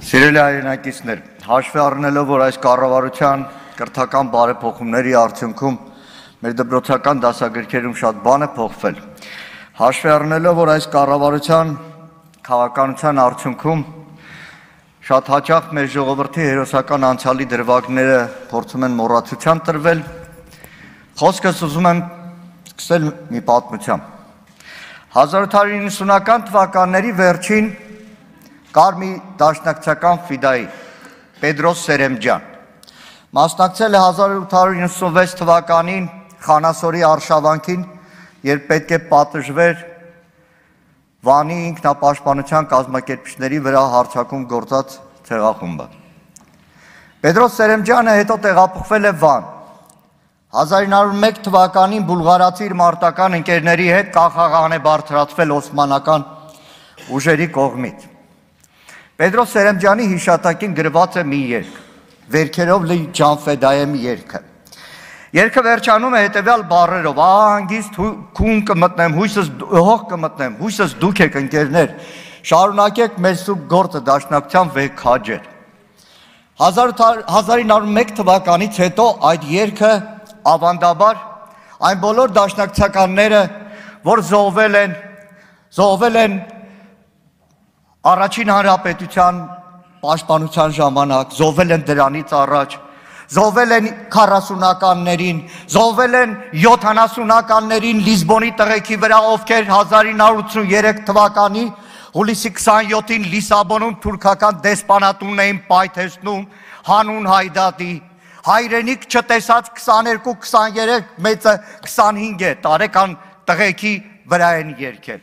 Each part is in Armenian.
Սիրելի հայրենակիցներ, հաշվի առնելով, որ այս կառավարության կրթական բարեփոխումների արդյունքում մեր դպրոցական դասագրքերում շատ բան է փոխվել, հաշվի առնելով, որ այս կառավարության քաղաքականության արդյունքում շատ հաճախ մեր ժողովրդի հերոսական անցյալի դրվագները փորձում են մոռացության տրվել, խոսքս ուզում եմ սկսել մի պատմությամբ։ 1890-ական թվականների վերջին կար մի դաշնակցական ֆիդայի, Պետրոս Սերեմջան, մասնակցել է 1896 թվականին Խանասորի արշավանքին, երբ պետք է պատժվեր Վանի ինքնապաշտպանության կազմակերպիչների վրա հարձակում գործած ցեղախումբը։ Պետրոս Սերեմջյանը հետո տեղափոխվել է Վան։ 1901 թվականին բուլղարացի իր մարտական ընկերների հետ կախաղան է բարձրացվել օսմանական ուժերի կողմից։ Պետրոս Սերեմջյանի հիշատակին գրված է մի երգ, վերքերով լի Ջանֆեդայեմի երգը։ Երգը վերջանում է հետևյալ բառերով. «Ահանգիստ քուն կմտնեմ, հույսս կմտնեմ, հույսս դուք եք ընկերներ, շարունակեք մեր սուրբ գործը դաշնակցության վեհ քաջեր»։ 1901 թվականից հետո այդ երգը ավանդաբար այն բոլոր դաշնակցականները, որ զոհվել են Առաջին հանրապետության պաշտպանության ժամանակ, զոհվել են դրանից առաջ, զոհվել են 40-ականներին, զոհվել են 70-ականներին Լիզբոնի տղեկի վրա, ովքեր 1983 թվականի հուլիսի 27-ին Լիսաբոնում թուրքական դեսպանատունն էին պայթեցնում հանուն հայդատի, հայրենիք չտեսած 22-23 մեծը 25 տարեկան տղեկի վրա են երգել։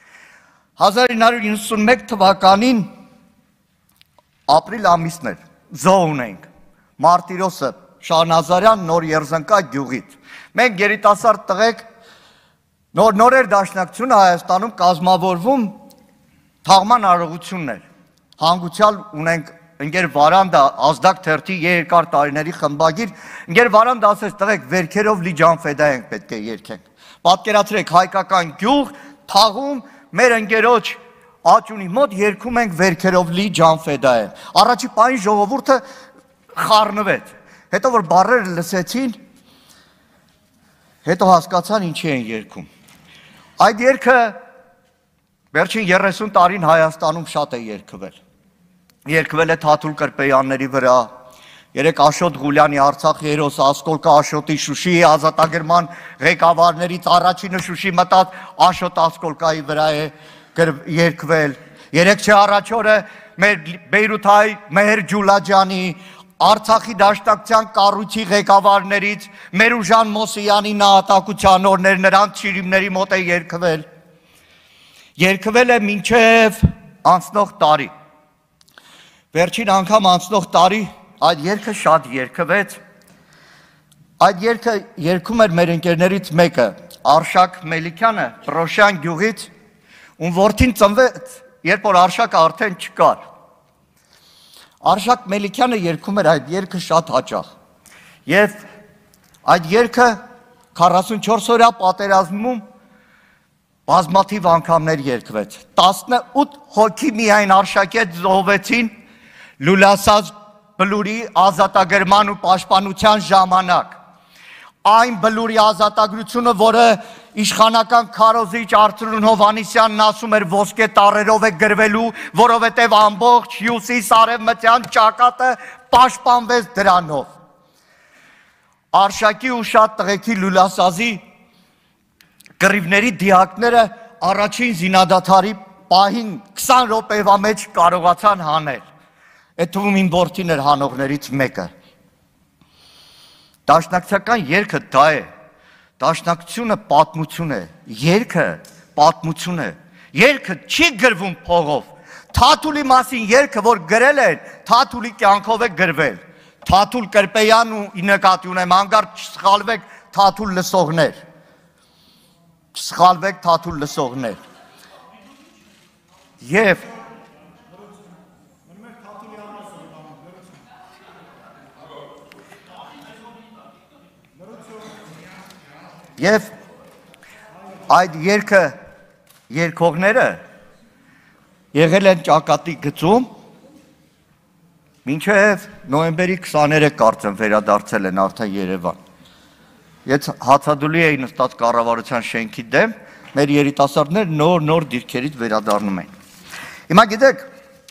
1991 թվականին ապրիլ ամիսն էր, զոհ ունենք, Մարտիրոսը, Շահնազարյան նոր Երզնկա գյուղից։ Մենք երիտասարդ տղեկ նոր էր դաշնակցությունը Հայաստանում կազմավորվում թաղման արարողություններ։ Հանգուցյալ ունենք ընկեր Վարանդա, Ազդակ թերթի երկար տարիների խմբագիր, ընկեր Վարանդա ասեց տղեկ վերքերով լի Ջանֆեդայենք պետք է երգենք։ Պատկերացրեք հայկական գյուղ, թաղում մեր ընկերոջ աճունի մոտ երգում ենք վերքերով լի Ջանֆեդայեն։ Առաջի պահին ժողովուրդը խառնվեց։ Հետո որ բառերը լսեցին, հետո հասկացան ինչի են երգում։ Այդ երգը վերջին 30 տարին Հայաստանում շատ է երգվել։ Երգվել է Թաթուլ Կրպեյանների վրա, երեք Աշոտ Ղուլյանի Արցախի հերոս Ասկոլկա Աշոտի Շուշիի ազատագրման ղեկավարներից առաջինը Շուշի մտած Աշոտ Ասկոլկայի վրա է երգվել։ Երեք չէ առաջ օրը մեր Բեյրութայի Մեհեր Ջուլաջանի, Արցախի դաշնակցության կառույցի ղեկավարներից Մերուժան Մոսյանի նահատակության օրներ նրանց շիրիմների մոտ է երգվել։ Երգվել է մինչև անցնող տարի։ Վերջին անգամ անցնող տարի այդ երգը շատ երգվեց։ Այդ երգը երգում էր մեր ընկերներից մեկը, Արշակ Մելիքյանը, Պրոշյան գյուղից, ում որդին ծնվեց, երբ որ Արշակը արդեն չկար։ Արշակ Մելիքյանը երգում էր այդ երգը շատ հաճախ։ Եվ այդ երգը 44-օրյա պատերազմում բազմաթիվ անգամներ երգվեց։ 18 հոգի միայն Արշակի հետ զոհվեցին Լուլասաց բլուրի ազատագրման ու պաշտպանության ժամանակ։ Այն բլուրի ազատագրությունը, որը իշխանական քարոզիչ Արծրուն Հովհաննիսյանն ասում էր ոսկե տառերով է գրվելու, որովհետև ամբողջ հյուսիս արևմտյան ճակատը պաշտպանվեց դրանով։ Արշակի ու շատ տղեկի Լուլասազի կռիվների դիակները առաջին զինադադարի պահին 20 րոպեվա մեջ կարողացան հանել։ Այդ թվում իմ որդին էր հանողներից մեկը։ Դաշնակցական երգը դա է, դաշնակցությունը պատմություն է, երգը պատմություն է, երգը չի գրվում փողով, Թաթուլի մասին երգը, որ գրել են, Թաթուլի կյանքով է գրվել, Թաթուլ Կրպեյան ու նկատի ունեմ, հանգարտ չսխալվեք Թաթուլ լսողներ, չսխալվեք Թաթուլ լսողներ, Եվ այդ երգը երգողները եղել են ճակատի գծում Մինչև նոյեմբերի 23 կարծեմ վերադարձել են արդեն Երևան։ Եթե հացադուլի էին նստած կառավարության շենքի դեմ, մեր երիտասարդներ նոր դիրքերից վերադառնում են։ Հիմա գիտեք,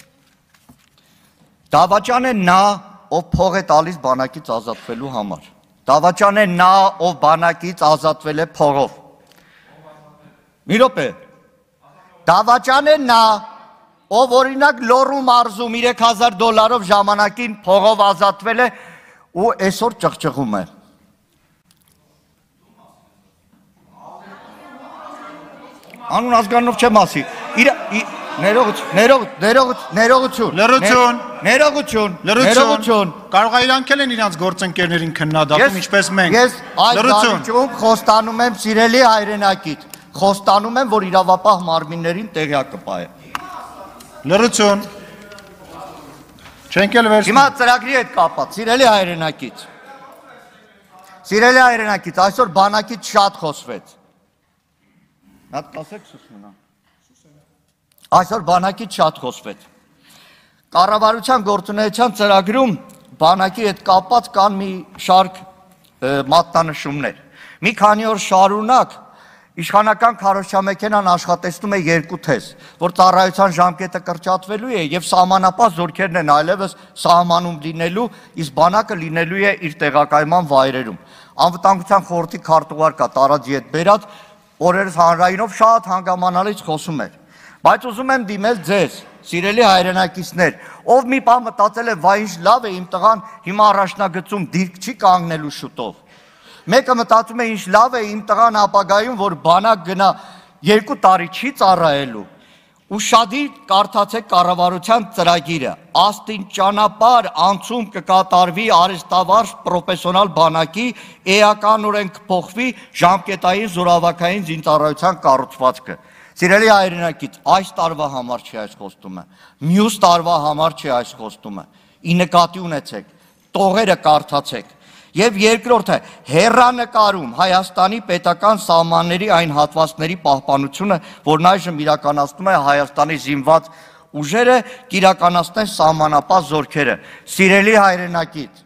դավաճան է նա, ով փող է տալիս բանակից ազատվելու համար։ Դավաճան է նա, ով բանակից ազատվել է փողով։ Մի րոպե։ Դավաճան է նա, ով օրինակ Լոռու մարզում $3000 ժամանակին փողով ազատվել է ու այսօր ճղճղում է։ Անուն ազգանով չեմ ասի։ Ներողություն։ Կարող է իրանքել են իրանց գործընկերներին քննադատում, ինչպես մենք։ Ես այս դարիճում խոստանում եմ սիրելի հայրենակից, խոստանում եմ, որ իրավապահ մարմիններին տեղյակ կպահեմ։ Լռություն։ Չենք էլ վերցնում։ Հիմա ծրագրի հետ կապած, սիրելի հայրենակից, այսօր բանակից շատ խոսվեց։ Հատ կասեք սուսմնա։ Այսօր բանակից շատ խոսվեց։ Կառավարության գործունեության ծրագրում բանակի հետ կապած կան մի շարք մատնանշումներ։ Մի քանի օր շարունակ իշխանական քարոզչամեքենան աշխատեցնում է 2 թես, որ ծառայության ժամկետը կրճատվելու է եւ սահմանապահ զորքերն են այլևս սահմանում լինելու, իսկ բանակը լինելու է իր տեղակայման վայրերում։ Անվտանգության խորհրդի քարտուղար կա տարածի հետ բերած, օրերս հանրայինով շատ հանգամանալից խոսում էր։ Բայց ուզում եմ դիմել ձեզ, սիրելի հայրենակիցներ, ով մի բան մտածել է, վայ ինչ լավ է իմ տղան հիմա առաջնագծում դիրք չի կանգնելու շուտով։ Մեկը մտածում է ինչ լավ է իմ տղան ապագայում, որ բանակ գնա 2 տարի չի ծառայելու։ Ուշադիր կարդացեք կառավարության ծրագիրը, աստին ճանապարհ անցում կկատարվի արհեստավարժ պրոֆեսիոնալ բանակի, էականորեն կփոխվի ժամկետային զորավարքային զինծառայության կառուցվածքը։ Սիրելի հայրենակից, այս տարվա համար չի այս խոստումը, մյուս տարվա համար չի այս խոստումը, ի նկատի ունեցեք, տողերը կարդացեք։ Եվ երկրորդը, հեռանկարում Հայաստանի պետական սահմանների այն հատվածների պահպանությունը, որն այժմ իրականացնում է Հայաստանի զինված ուժերը, կիրականացնեն սահմանապահ զորքերը։ Սիրելի հայրենակից,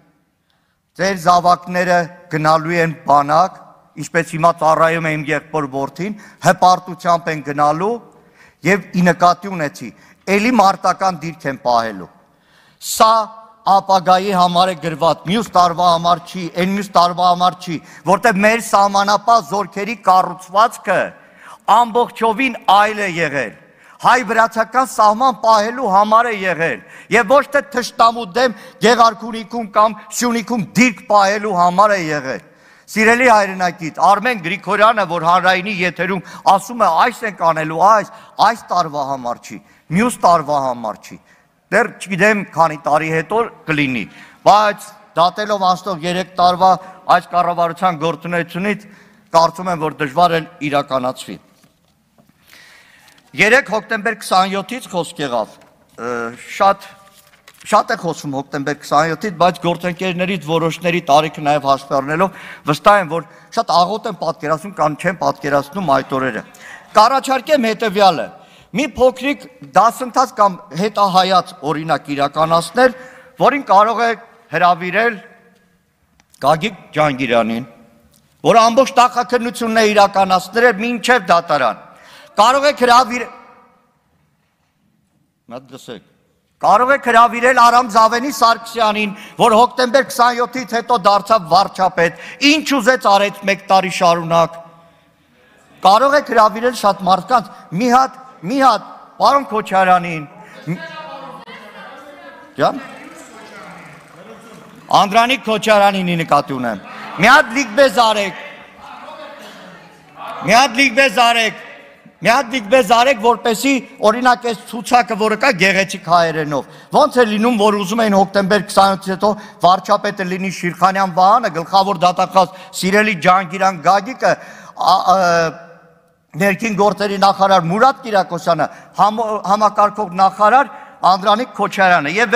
ձեր զավակները գնալու են բանակ, ինչպես հիմա ծառայում է իմ եղբոր որդին, հպարտությամբ են գնալու եւ ի նկատի ունեցի, էլի մարտական դիրք են պահելու։ Սա ապագայի համար է գրված, մյուս տարվա համար չի, այն մյուս տարվա համար չի, որտեղ մեր սահմանապահ զորքերի կառուցվածքը ամբողջովին այլ է եղել։ Հայ-վրացական սահման պահելու համար է եղել եւ ոչ թե թշնամու դեմ Գեղարքունիքում կամ Սյունիքում դիրք պահելու համար է եղել։ Սիրելի հայրենակից, Արմեն Գրիգորյանը, որ հանրայինի եթերում ասում է այս ենք անելու, այս տարվա համար չի, մյուս տարվա համար չի, դեռ չգիտեմ քանի տարի հետո կլինի, բայց դատելով անցնող 3 տարվա այս կառավարության գործունեությունից կարծում եմ, որ դժվար է իրականացվի։ 3 հոկտեմբեր 27-ից խոսք եղավ, շատ է խոսում հոկտեմբեր 27-ից, բայց գործընկերներից որոշների տարիքը նաև հաշվի առնելով վստահ եմ, որ շատ աղոտ են պատկերացնում կամ չեն պատկերացնում այդ օրերը։ Կառաջարկեմ հետևյալը, մի փոքրիկ դասընթաց կամ հետահայաց օրինակ իրականացնել, որին կարող է հրավիրել Գագիկ Ջանգիրանին, որ ամբողջ տախաքննությունն է իրականացնել մինչև դատարան։ Կարող եք հրավիրել Արամ Զավենի Սարգսյանին, որ հոկտեմբեր 27-ից հետո դարձավ վարչապետ, ինչ ուզեց արեց 1 տարի շարունակ։ Կարող եք հրավիրել շատ մարդկանց, մի հատ, պարոն Քոչարյանին։ Անդրանիկ Քոչարյանին նկատի ունեմ։ Մի հատ լիգբեզ արեք, որպեսի օրինակ այս ցուցակը, որը կա գեղեցիկ հայերենով, ոնց է լինում, որ ուզում էին հոկտեմբեր 27-ից հետո վարչապետը լինի Շիրխանյան Վահանը, գլխավոր դատախազ Սիրելի Ջանգիրան Գագիկը, ներքին գործերի նախարար Մուրադ Կիրակոսյանը, համակարգող նախարար Անդրանիկ Քոչարյանը եւ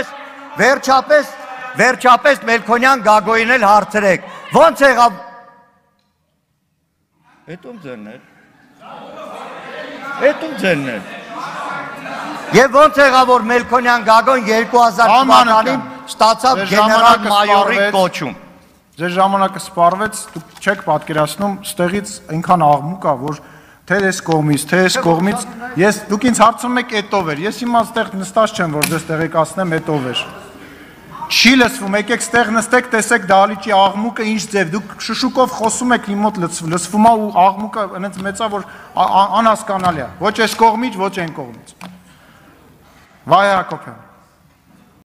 վերջապես Մելքոնյան Գագոյին էլ հարցրեք։ Ոնց եղավ։ Հետում ձերն էր։ Եվ ոնց եղավ որ Մելքոնյան Գագոն 2000 թվականին ստացավ գեներալ մայորի կոչում։ Ձեր ժամանակը սպառվեց, դուք չեք պատկերացնում, ստեղից այնքան աղմուկ կա, որ թե այս կողմից, թե այս կողմից, դուք ինձ հարցում եք էտով էր, ես հիմա ստեղ նստած չեմ, որ ձեզ տեղեկացնեմ էտով էր։ Չի լսվում, եկեք ստեղ նստեք, տեսեք դահլիճի աղմուկը ինչ ձև, դուք շշուկով խոսում եք, իմ մոտ լսվում է ու աղմուկը այնց մեծ է, որ անհասկանալի է, ոչ այս կողմից, ոչ այն կողմից։ Վայ Հակոբյան։